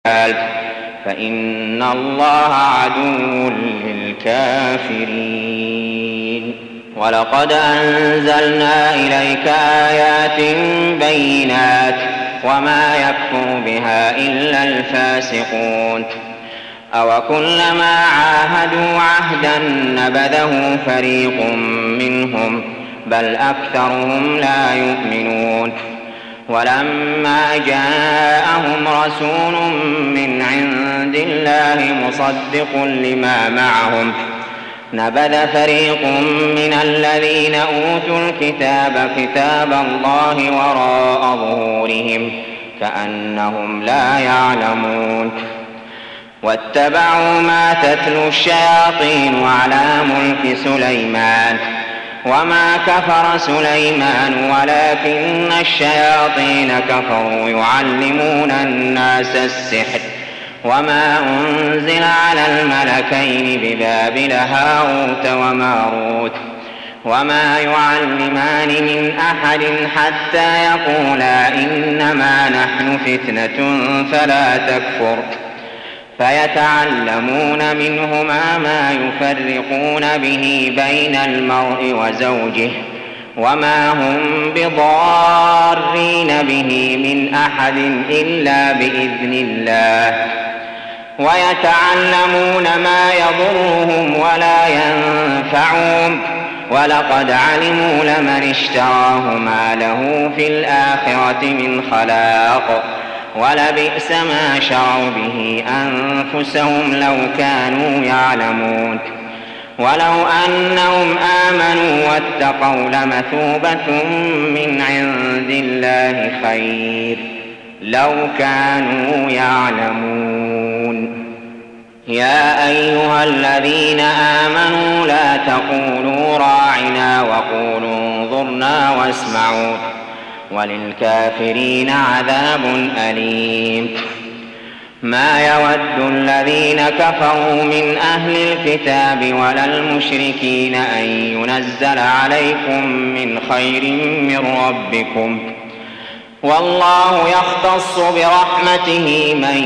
فإن الله عدو للكافرين. ولقد أنزلنا إليك آيات بينات وما يكفر بها إلا الفاسقون. أوكلما عاهدوا عهدا نبذه فريق منهم بل أكثرهم لا يؤمنون. ولما جاءهم رسول من عند الله مصدق لما معهم نبذ فريق من الذين أوتوا الكتاب كتاب الله وراء ظهورهم كأنهم لا يعلمون. واتبعوا ما تتلو الشياطين على ملك سليمان وما كفر سليمان ولكن الشياطين كفروا يعلمون الناس السحر وما أنزل على الملكين ببابل هاروت وماروت وما يعلمان من أحد حتى يقولا إنما نحن فتنة فلا تكفر فيتعلمون منهما ما يفرقون به بين المرء وزوجه وما هم بضارين به من أحد إلا بإذن الله ويتعلمون ما يضرهم ولا ينفعهم ولقد علموا لمن اشتراه ما له في الآخرة من خلاق ولبئس ما شروا به أنفسهم لو كانوا يعلمون. ولو أنهم آمنوا واتقوا لمثوبة من عند الله خير لو كانوا يعلمون. يا أيها الذين آمنوا لا تقولوا راعنا وقولوا انظرنا واسمعوا وللكافرين عذاب أليم. ما يود الذين كفروا من أهل الكتاب ولا المشركين أن ينزل عليكم من خير من ربكم والله يختص برحمته من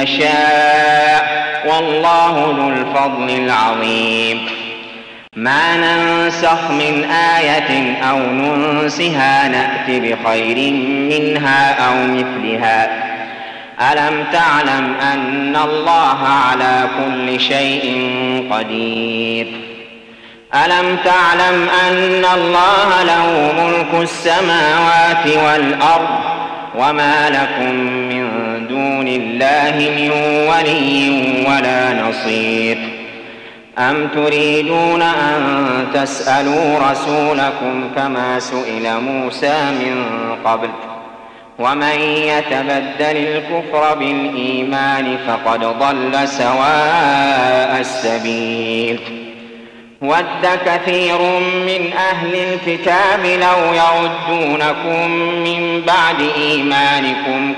يشاء والله ذو الفضل العظيم. ما ننسخ من آية أو ننسها نأت بخير منها أو مثلها. ألم تعلم أن الله على كل شيء قدير. ألم تعلم أن الله له ملك السماوات والأرض وما لكم من دون الله من ولي ولا نصير. أم تريدون أن تسألوا رسولكم كما سئل موسى من قبل ومن يتبدل الكفر بالإيمان فقد ضل سواء السبيل. ود كثير من أهل الكتاب لو يردونكم من بعد إيمانكم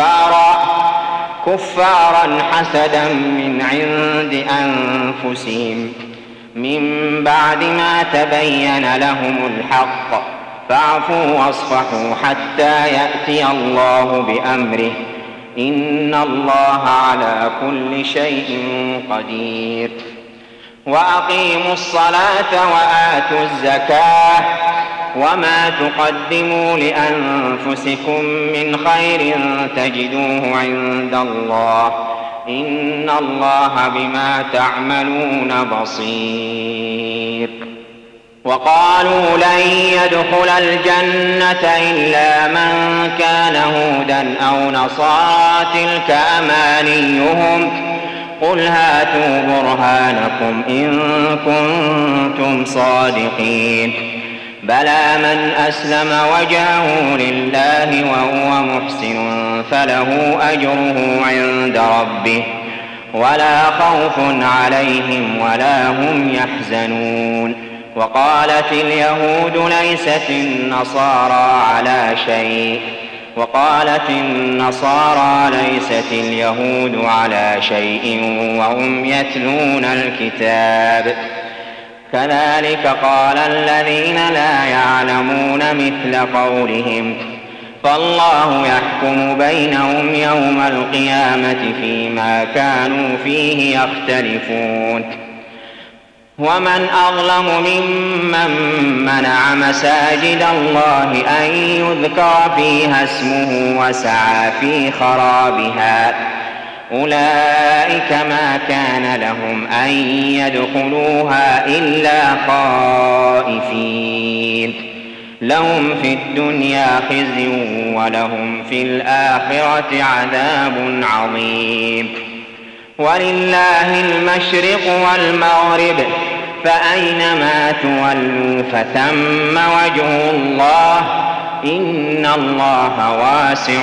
كفارا حسدا من عند أنفسهم من بعد ما تبين لهم الحق فاعفوا واصفحوا حتى يأتي الله بأمره إن الله على كل شيء قدير. وأقيموا الصلاة وآتوا الزكاة وما تقدموا لأنفسكم من خير تجدوه عند الله إن الله بما تعملون بصير. وقالوا لن يدخل الجنة إلا من كان هودا أو نصارى تلك أمانيهم قل هاتوا برهانكم إن كنتم صادقين. بلى من أسلم وجهه لله وهو محسن فله أجره عند ربه ولا خوف عليهم ولا هم يحزنون. وقالت اليهود ليست النصارى على شيء وقالت النصارى ليست اليهود على شيء وهم يتلون الكتاب كذلك قال الذين لا يعلمون مثل قولهم فالله يحكم بينهم يوم القيامة فيما كانوا فيه يختلفون. ومن أظلم ممن منع مساجد الله أن يذكر فيها اسمه وسعى في خرابها، أولئك ما كان لهم أن يدخلوها إلا خائفين، لهم في الدنيا خزي ولهم في الآخرة عذاب عظيم. ولله المشرق والمغرب، فأينما تولوا فثم وجه الله، إن الله واسع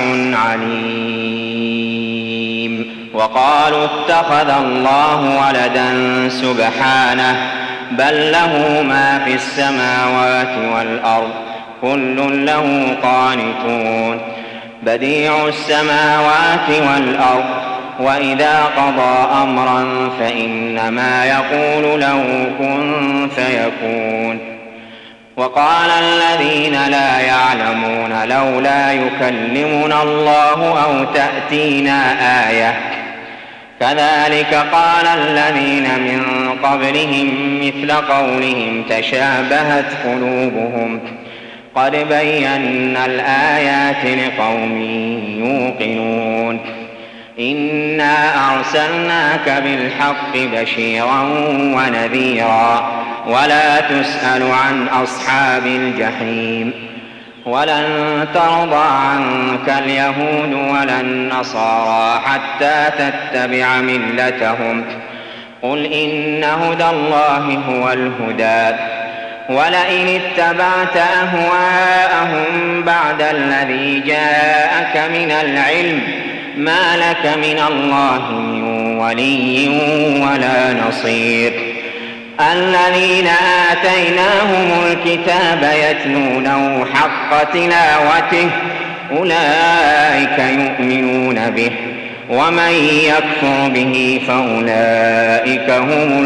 عليم. وقالوا اتخذ الله ولدا سبحانه، بل له ما في السماوات والأرض، كل له قانتون. بديع السماوات والأرض، وإذا قضى أمرا فإنما يقول له كن فيكون. وقال الذين لا يعلمون لولا يكلمنا الله أو تأتينا آية، كذلك قال الذين من قبلهم مثل قولهم تشابهت قلوبهم، قد بينا الآيات لقوم يوقنون. إنا أرسلناك بالحق بشيرا ونذيرا، ولا تسأل عن أصحاب الجحيم. ولن ترضى عنك اليهود ولا النصارى حتى تتبع ملتهم، قل إن هدى الله هو الهدى، ولئن اتبعت أهواءهم بعد الذي جاءك من العلم ما لك من الله من ولي ولا نصير. الذين آتيناهم الكتاب يتلونه حق تلاوته، أولئك يؤمنون به، ومن يكفر به فأولئك هم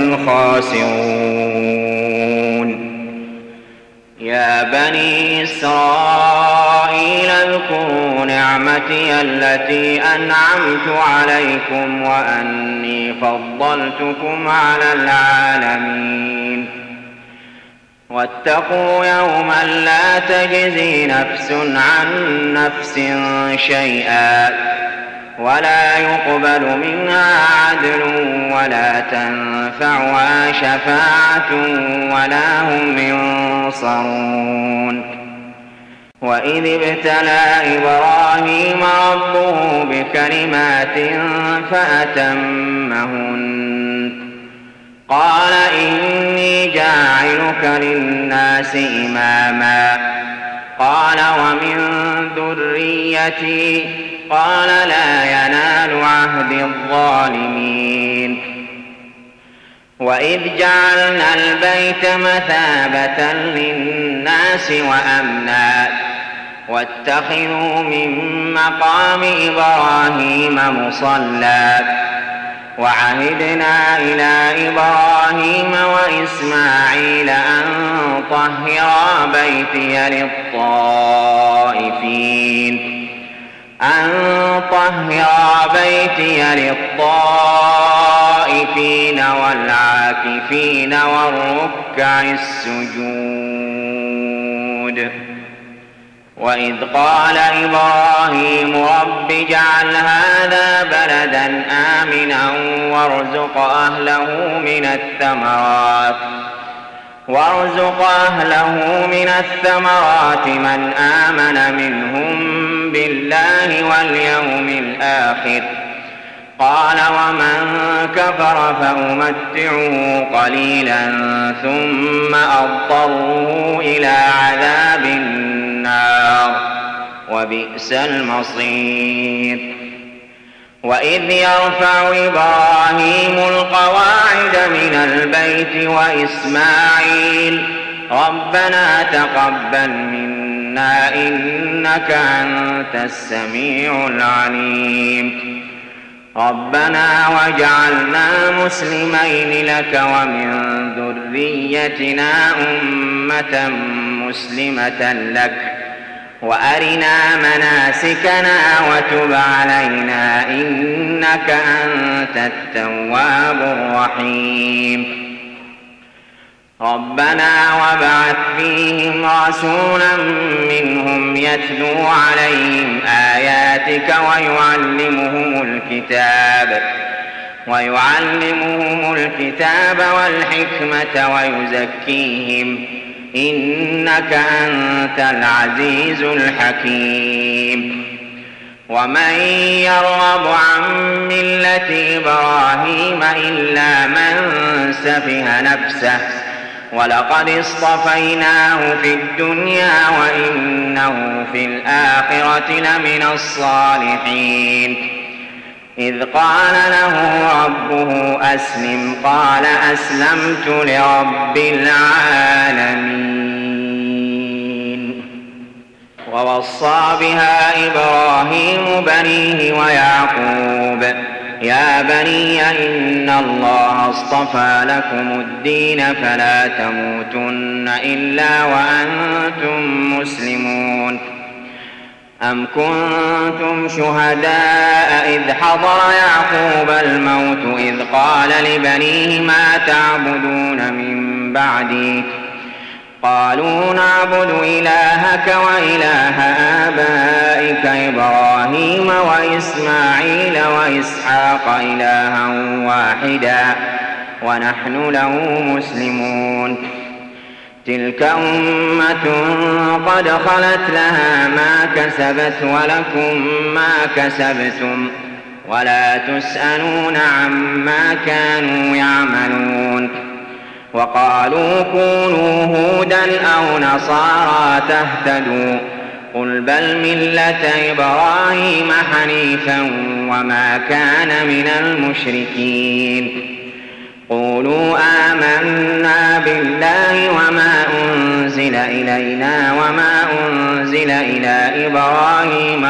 الخاسرون. يا بني إسرائيل اذكروا نعمتي التي أنعمت عليكم وأني فضلتكم على العالمين. واتقوا يوما لا تجزي نفس عن نفس شيئا، ولا يقبل منها عدل ولا تنفعها شفاعة ولا هم ينصرون. وإذ ابتلى إبراهيم ربه بكلمات فأتمهن، قال إني جاعلك للناس إماما، قال ومن ذريتي، قال لا ينال عهد الظالمين. وإذ جعلنا البيت مثابة للناس وأمنا، واتخذوا من مقام إبراهيم مصلى، وعهدنا إلى إبراهيم وإسماعيل أن طهرا بيتي للطائفين والعاكفين والركع السجود. وإذ قال إبراهيم رب اجعل هذا بلدا آمنا وارزق أهله من الثمرات من آمن منهم بالله واليوم الآخر، قال ومن كفر فأمتعه قليلا ثم أضطره إلى عذاب النار، وبئس المصير. وإذ يرفع إبراهيم القواعد من البيت وإسماعيل ربنا تقبل منا إنك أنت السميع العليم، ربنا واجعلنا مسلمين لك ومن ذريتنا أمة مسلمة لك وأرنا مناسكنا وتب علينا إنك أنت التواب الرحيم. ربنا وابعث فيهم رسولا منهم يتلو عليهم آياتك ويعلمهم الكتاب والحكمة ويزكيهم إنك أنت العزيز الحكيم. ومن يرغب عن ملة إبراهيم إلا من سفه نفسه ولقد اصطفيناه في الدنيا وإنه في الآخرة لمن الصالحين. إذ قال له ربه أسلم قال أسلمت لرب العالمين. ووصى بها إبراهيم بنيه ويعقوب يا بني إن الله اصطفى لكم الدين فلا تموتن إلا وأنتم مسلمون. أم كنتم شهداء إذ حضر يعقوب الموت إذ قال لبنيه ما تعبدون من بعدي قالوا نعبد إلهك وإله آبائك إبراهيم وإسماعيل وإسحاق إلها واحدا ونحن له مسلمون. تلك أمة قد خلت لها ما كسبت ولكم ما كسبتم ولا تسألون عما كانوا يعملون. وقالوا كونوا هودا أو نصارى تهتدوا قل بل ملة إبراهيم حنيفا وما كان من المشركين. قولوا آمنا بالله وما أنزل إلينا وما أنزل إلى إبراهيم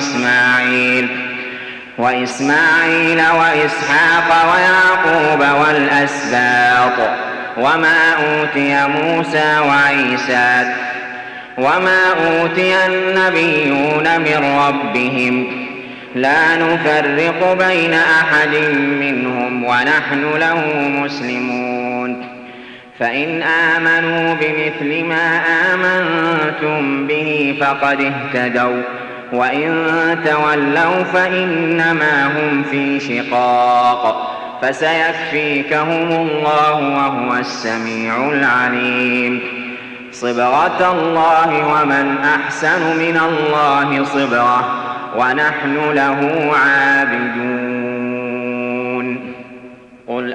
وإسماعيل وإسحاق ويعقوب والأسباط وما أوتي موسى وعيسى وما أوتي النبيون من ربهم لا نفرق بين أحد منهم ونحن له مسلمون. فإن آمنوا بمثل ما آمنتم به فقد اهتدوا وإن تولوا فإنما هم في شقاق فسيكفيكهم الله وهو السميع العليم. صبغة الله ومن أحسن من الله صبغة ونحن له عابدون. قل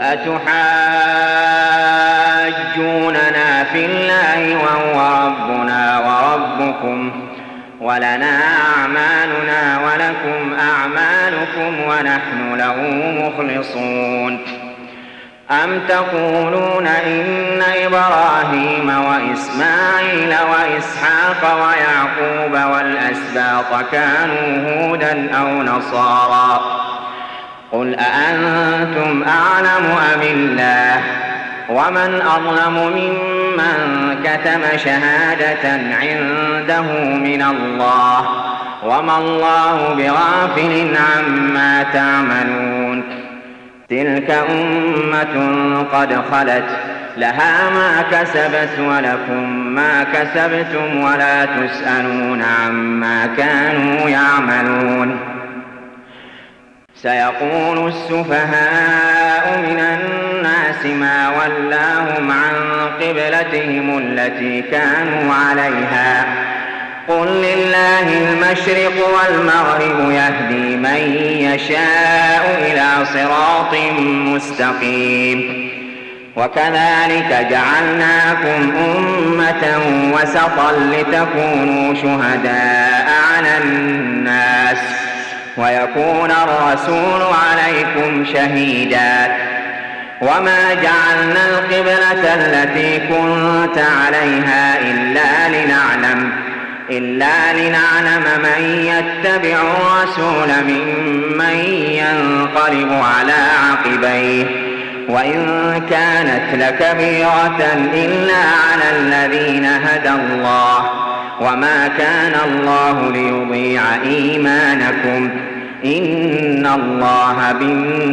أتحاجوننا في الله وهو ربنا وربكم ولنا أعمالنا ولكم أعمالكم ونحن له مخلصون. أم تقولون إن إبراهيم وإسماعيل وإسحاق ويعقوب والأسباط كانوا هودا أو نصارى قل أأنتم أعلم أم الله ومن أظلم ممن كتم شهادة عنده من الله وما الله بغافل عما تعملون. تلك أمة قد خلت لها ما كسبت ولكم ما كسبتم ولا تسألون عما كانوا يعملون. سيقول السفهاء من الناس ما ولاهم عن قبلتهم التي كانوا عليها قل لله المشرق والمغرب يهدي من يشاء إلى صراط مستقيم. وكذلك جعلناكم أمة وسطا لتكونوا شهداء على الناس ويكون الرسول عليكم شهيدا. وما جعلنا القبلة التي كنت عليها إلا لنعلم من يتبع الرسول ممن ينقلب على عقبيه وإن كانت لكبيرة إلا على الذين هدى الله وما كان الله ليضيع إيمانكم إن الله